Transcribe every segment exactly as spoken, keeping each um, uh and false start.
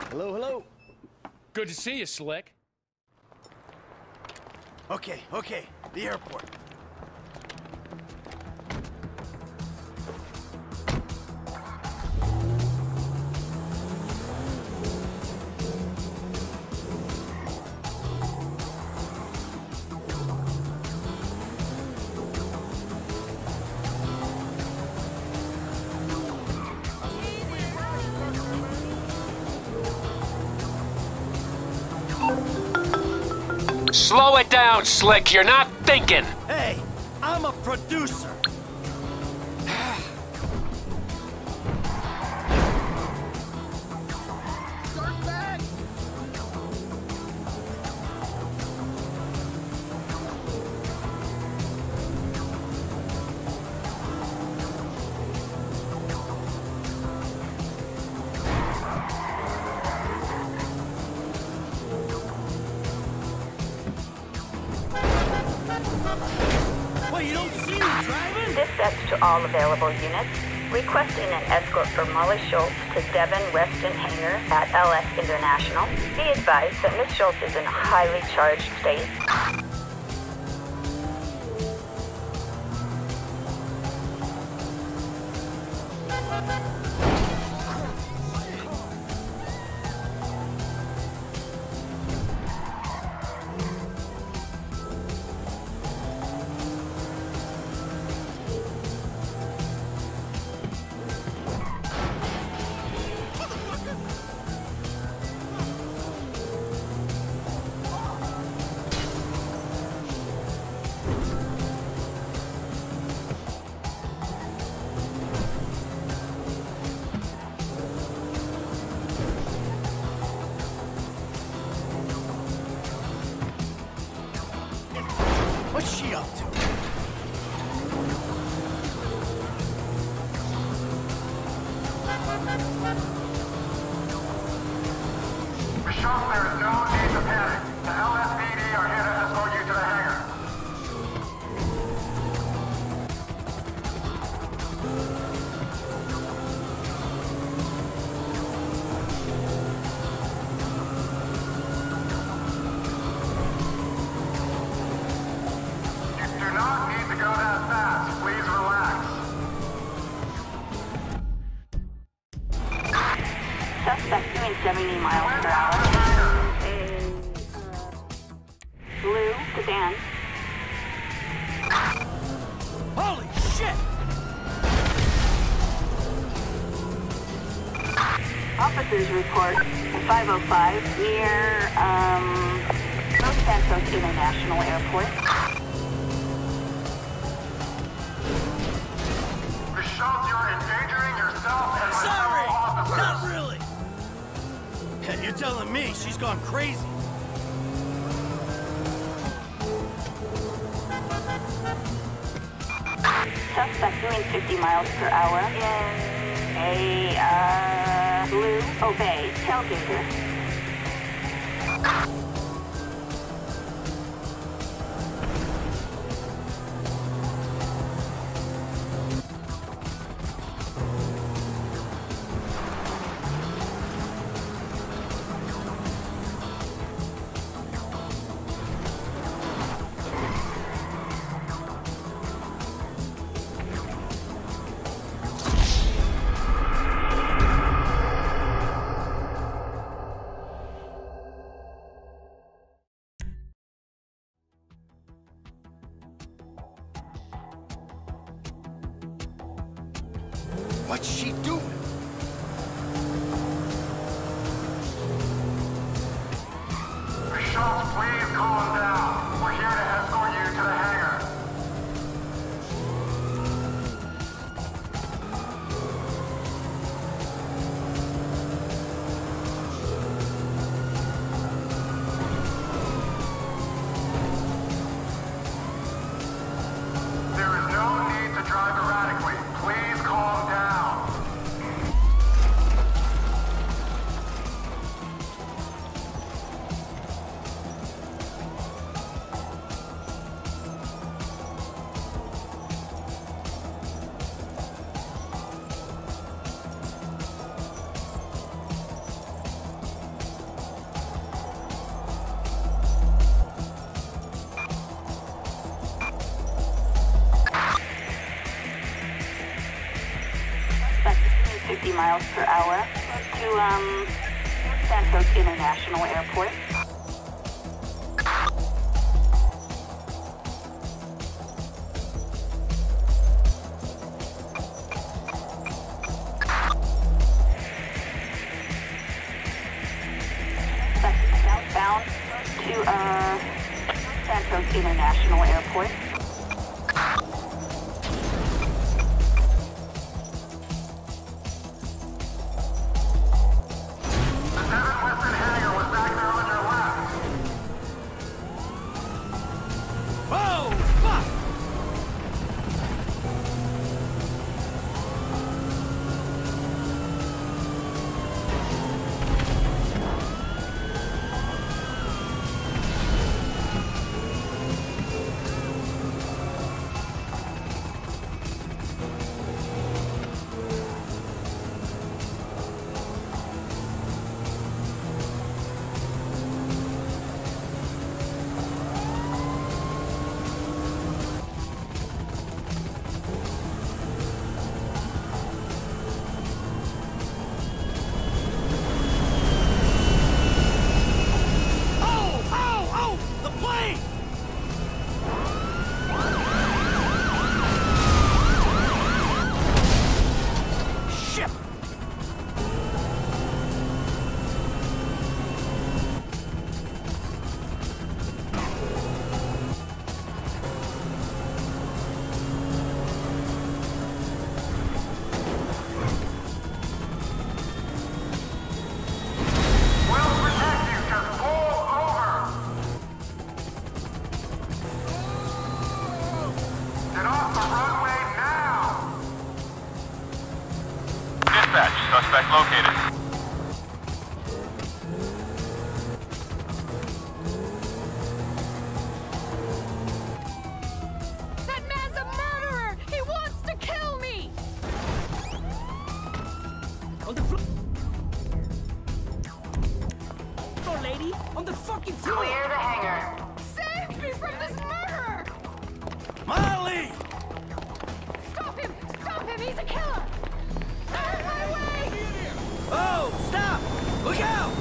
Hello, hello. Good to see you, Slick. Okay, okay. The airport. Slow it down, Slick. You're not thinking. Hey, I'm a producer. Start back. Well, you don't see me driving? Dispatch to all available units. Requesting an escort for Molly Schultz to Devon Reston Hangar at L S International. Be advised that Miss Schultz is in a highly charged state. What's she up to? Michelle, there is no need to panic. The L S P D are here to escort you to the hangar. You do not need to go that fast. Please relax. Suspect doing seventy miles per hour. Blue sedan. Holy shit! Officers report five oh five near um, Los Santos International Airport. Michelle, you're endangering yourself and Sorry! fellow officers. Not really! Hey, you're telling me she's gone crazy. Suspect doing fifty miles per hour in a uh, blue Obey tailgater. What's she doing? Michelle, please calm down. We're here to escort you to the hangar. There is no need to drive erratically. Please calm down. miles per hour to, um, Santos International Airport. Southbound to, uh, Santos International Airport. Suspect located. That man's a murderer! He wants to kill me! On the floor. Oh, lady, on the fucking floor. Clear the hangar. Save me from this murderer! Molly! Stop him! Stop him! He's a killer! Out of my way! Oh, stop! Look out!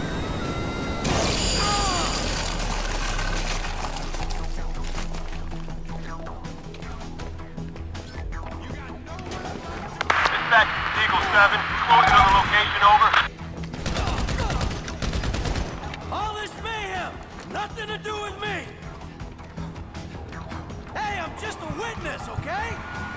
Dispatch, Eagle seven, closing on the location, over. All this mayhem! Nothing to do with me! Hey, I'm just a witness, okay?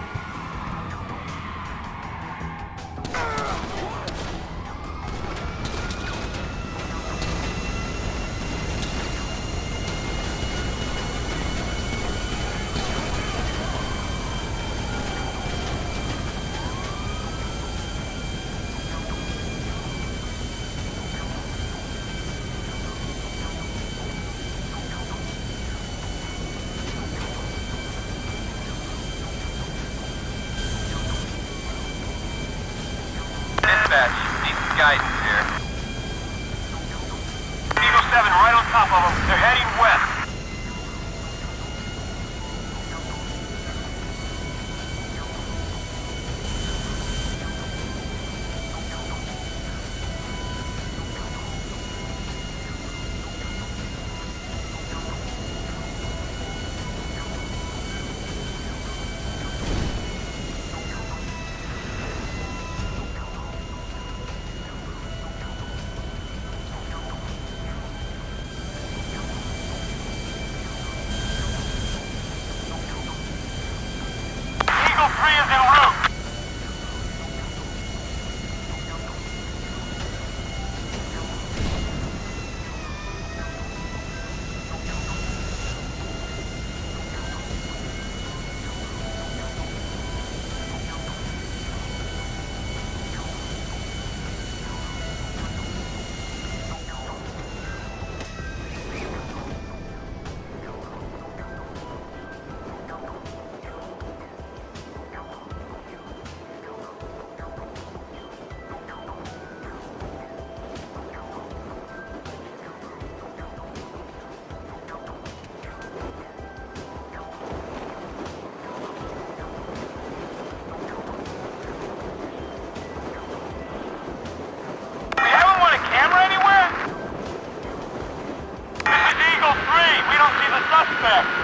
Dispatch, need some guidance here. Eagle seven, right on top of them. They're heading west. suspect.